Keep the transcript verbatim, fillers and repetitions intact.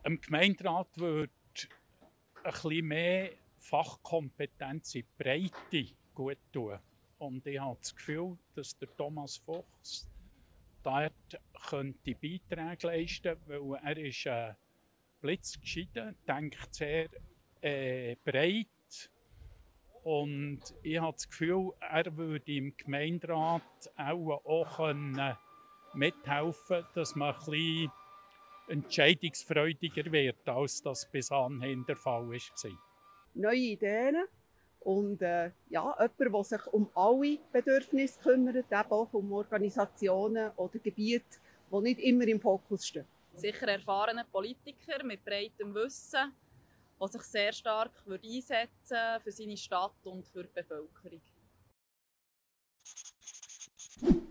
Dem Gemeinderat würde ein bisschen mehr Fachkompetenz in die Breite gut tun. Und ich habe das Gefühl, dass der Thomas Fuchs dort könnte Beiträge leisten könnte, weil er ist äh, blitzgescheiden, denkt sehr äh, breit. Und ich habe das Gefühl, er würde im Gemeinderat auch, auch können mithelfen, dass man ein bisschen entscheidungsfreudiger wird, als das bis anhin der Fall war. Neue Ideen und äh, ja, jemand, der sich um alle Bedürfnisse kümmert, eben auch um Organisationen oder Gebiete, die nicht immer im Fokus stehen. Sicher erfahrene Politiker mit breitem Wissen, der sich sehr stark einsetzen für seine Stadt und für die Bevölkerung.